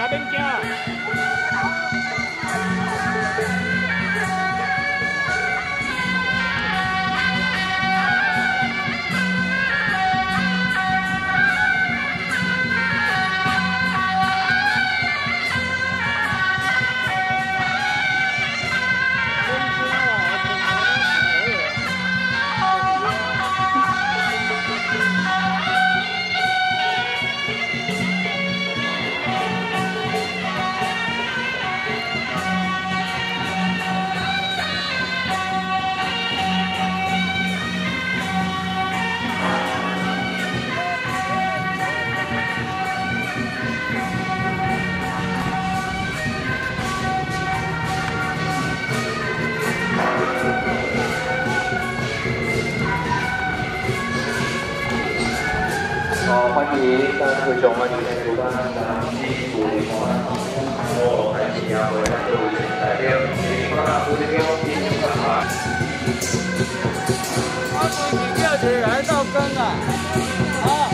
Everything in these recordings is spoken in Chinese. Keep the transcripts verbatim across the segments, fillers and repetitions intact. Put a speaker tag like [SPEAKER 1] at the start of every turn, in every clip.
[SPEAKER 1] 啦，免惊啦。
[SPEAKER 2] 好，欢迎各位兄弟们主办咱西主联欢，我开始要为咱各位代表，请各位副代表进行讲话。
[SPEAKER 1] 我自己叫起来到更啊！好。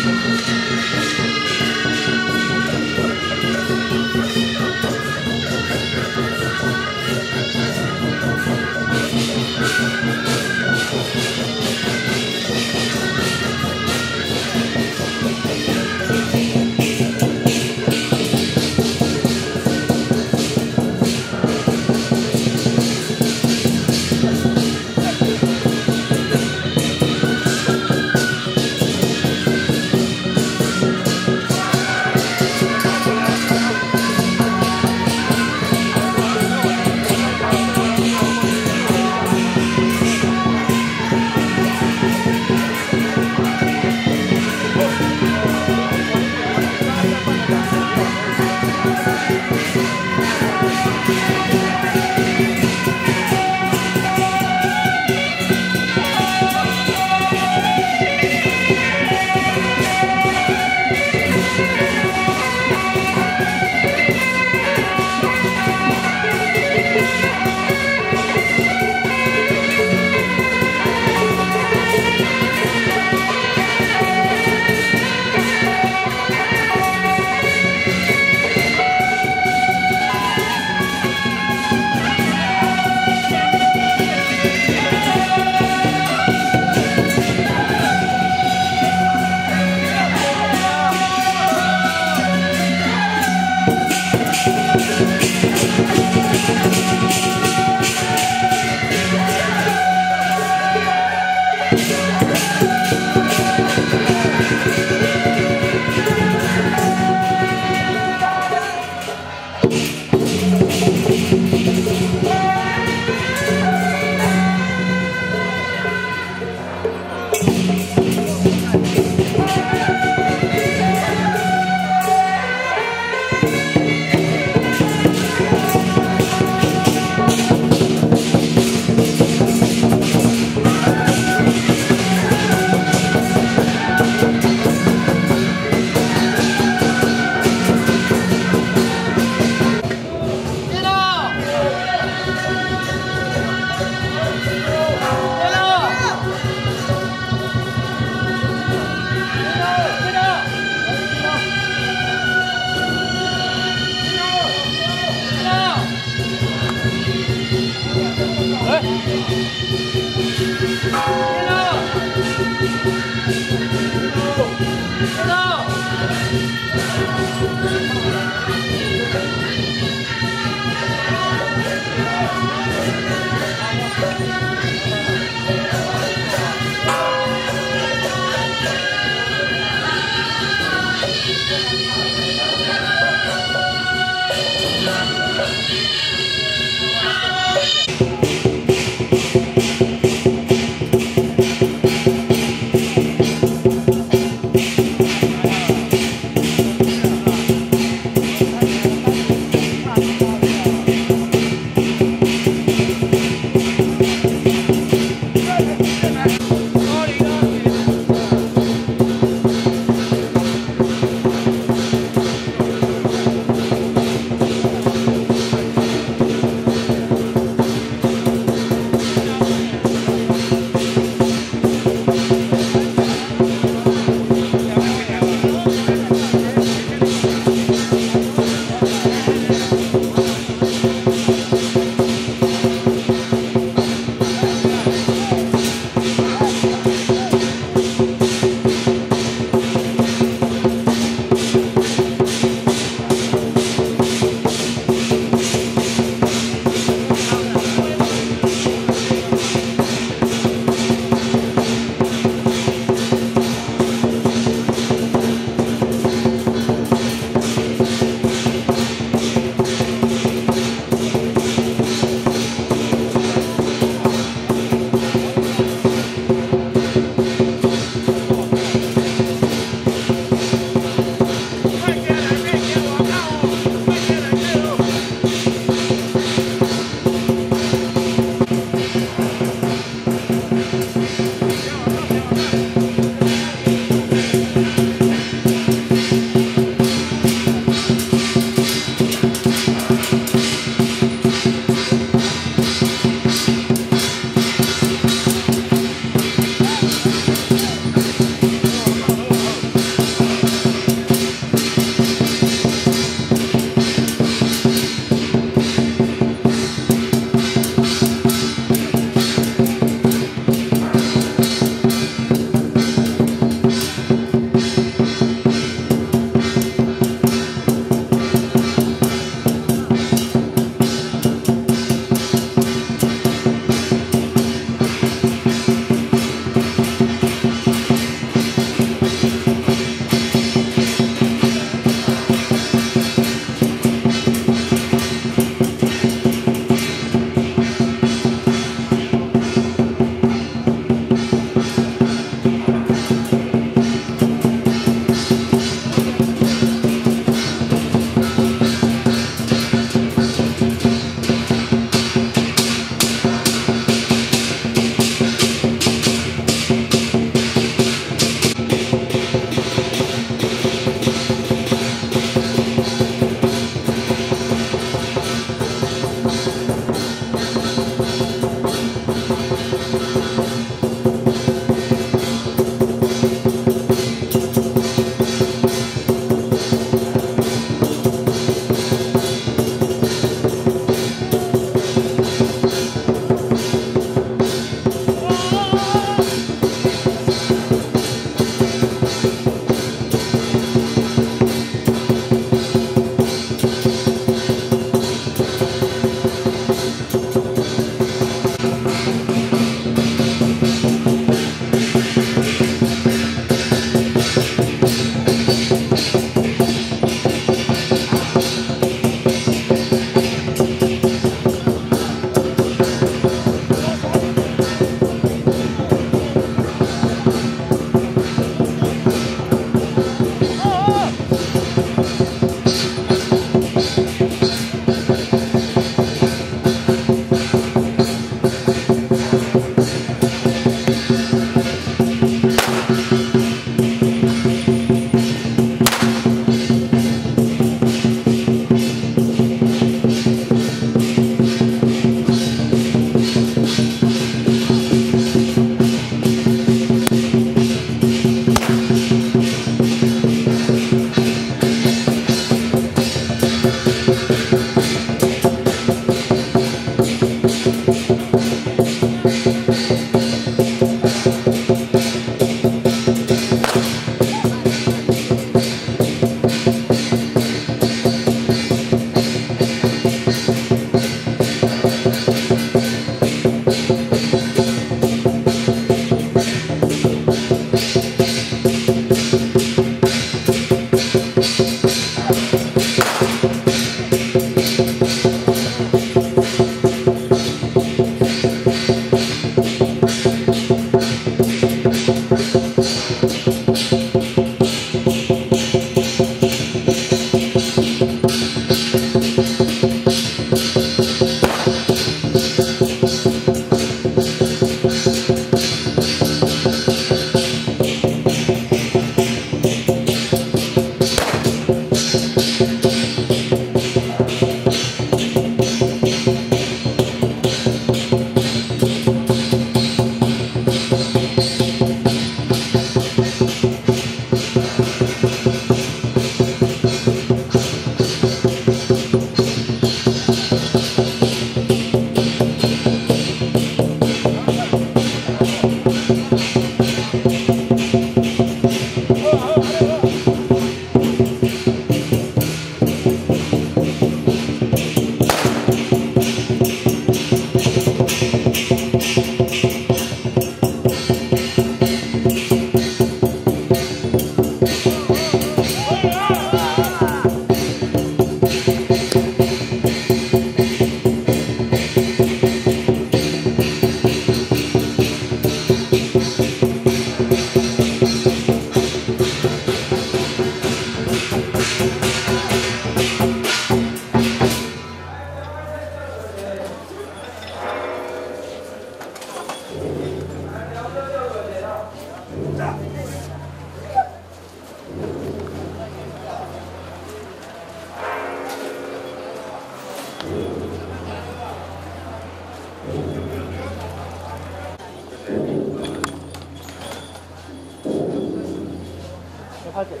[SPEAKER 1] 好的。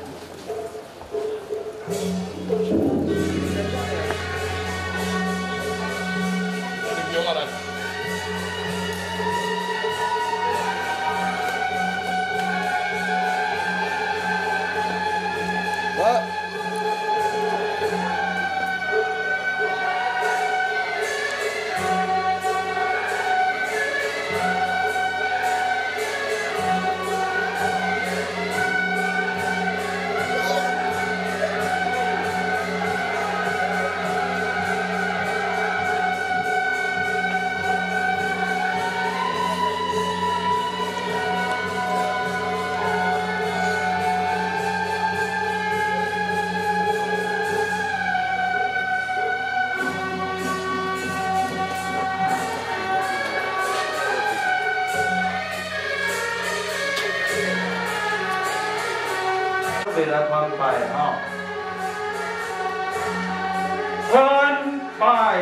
[SPEAKER 3] 用下来。
[SPEAKER 1] 我。
[SPEAKER 4] 为了团拜哈，团拜，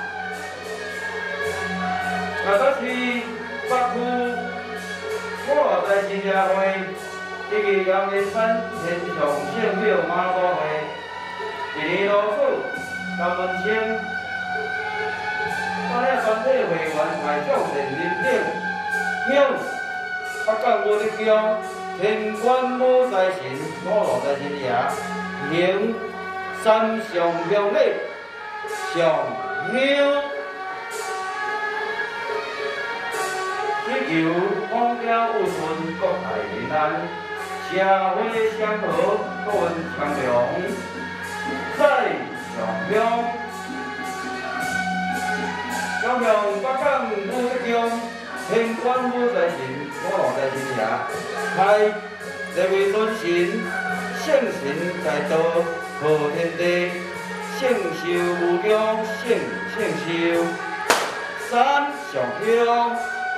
[SPEAKER 4] 那个是北区我罗在新社会，以及阳明山天上圣庙妈祖会，第二罗子南门清，咱遐全体会员来照电认证，向北港无力乡。 天官母在神，我罗在神爷，行三上香礼，上香，祈求风调雨顺，国泰民安，社会祥和，国运昌隆。再上香，上香北港五力乡，天官母在神，我罗在神爷。 开这位尊神，圣神在道，贺天地，圣寿无疆，圣圣寿，三上香，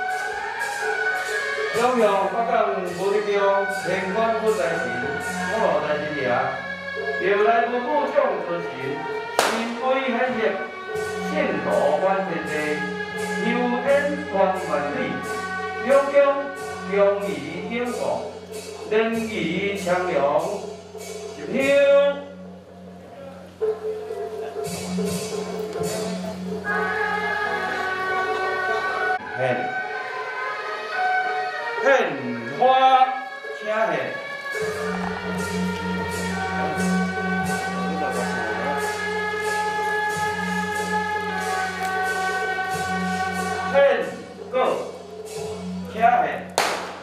[SPEAKER 4] 香香北港无力乡，天官不在神，我罗在神爷，由来父母将尊神，心威显赫，圣道观天地，悠天传万里，两江恭宜。 英国仁义昌隆，入乡献献花，请献。献果，请献。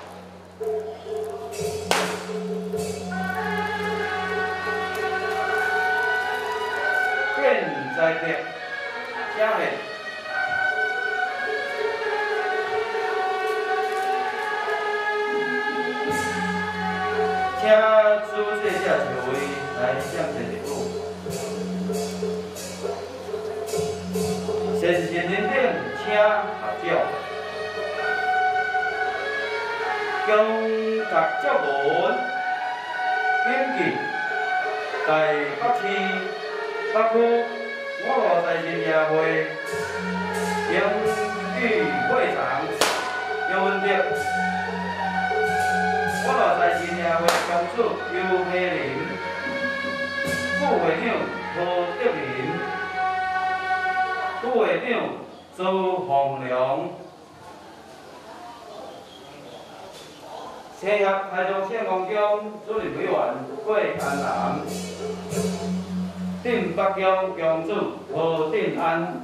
[SPEAKER 4] 在地，下面，请出这下几位来向前礼物。先贤人等，请合照。恭读作文，谨记在北市北区。 我罗在神社会英语会场杨文德，我罗在神社会乡主尤培林，副会长何德林，副会长周洪良，青协台中县公乡主任委员桂安南。 镇北乡乡主何定安，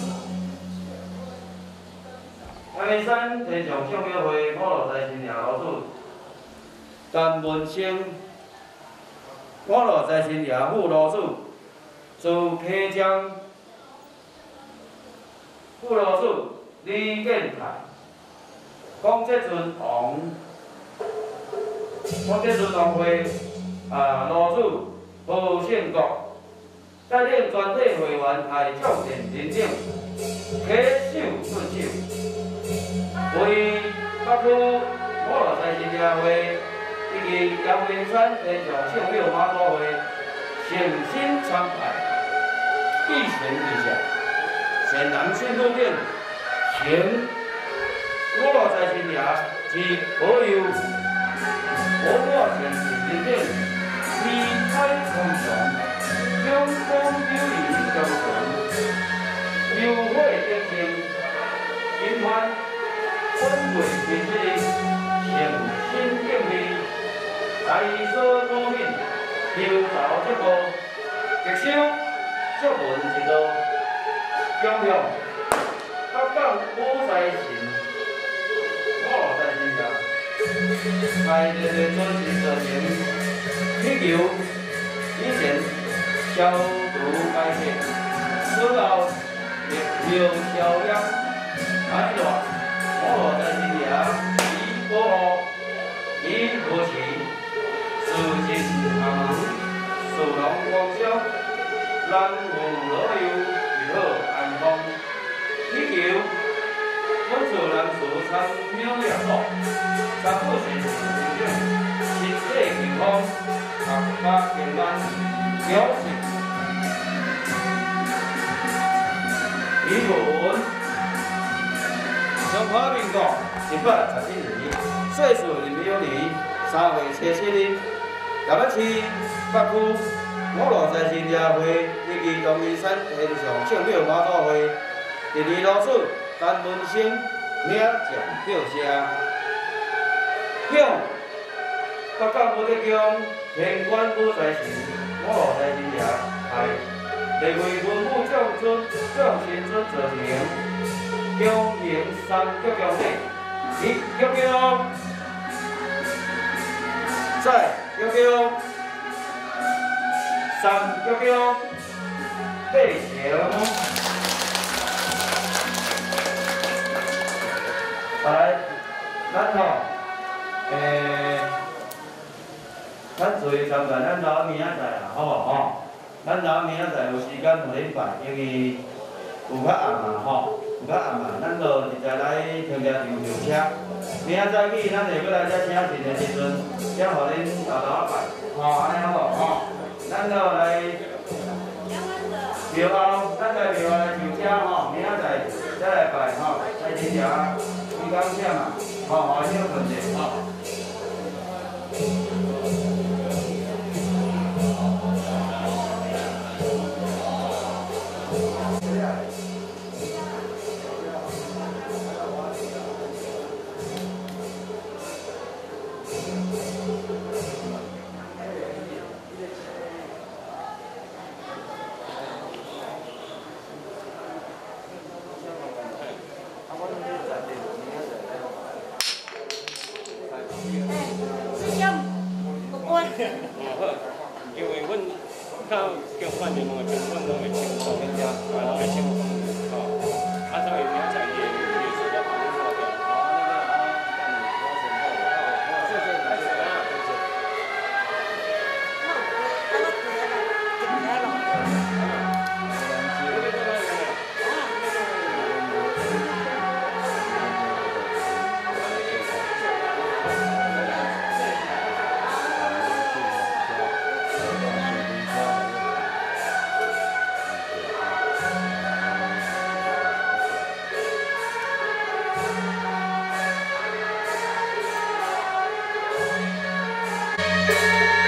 [SPEAKER 4] 阳明山天上圣庙会我罗在神社老主陈文生，我罗在神社副老主朱启章，副老主李建泰，江浙村王，江浙村农会啊老主何宪国。 带领全体会员来照电认证，携手顺手，为北区我罗在神社会以及阳明山天上圣庙妈祖会诚心参拜，一神之下，善人信徒等，行我罗在神社之保佑，我我诚心。 顶，气彩充强，阳光友谊交长，油火热情，今晚氛围热烈，诚心敬意，大所高兴，跳蚤一步，吉祥祝文一道，恭喜北港五财神，五财神爷，来热烈尊敬热情，祈求以前消毒改善，此后疫苗消炎，来热五财神爷以保护，以扶持，事情行行，事龙光照，人无老幼，日好安康。祈求本厝人事参妙良好，三不顺成长，身体健康，合家平安，表示语文。中华民国一百十一年，岁数二零年三月七七日，台北市北区五路财神爷会以及东义山天上圣庙妈祖会。第二老师陈文生领奖表谢，向北港武德宫天官五财神、五路财神爷派地位文武将尊、将神尊座名，恭迎三鞠躬礼，一鞠躬，再鞠躬，三鞠躬，背行。来，咱吼，诶，咱随参加，咱留明仔载啦，好无吼？咱留明仔载有时间互恁办，因为有较暗嘛吼，有较暗嘛，咱就直接来停车场停车。明仔早起咱下要来遮请神的时阵，才互恁豆豆仔办，吼，安尼好无吼？咱就来庙后，咱来庙来上车吼，明仔载再来拜吼，来真正。你讲啥嘛？好好听问题啊。
[SPEAKER 3] 因为阮较共款的问题，阮拢会清楚，拢会清楚，吼，啊，所以明仔载伊伊说要帮恁做个，谢谢大家，
[SPEAKER 2] 谢谢。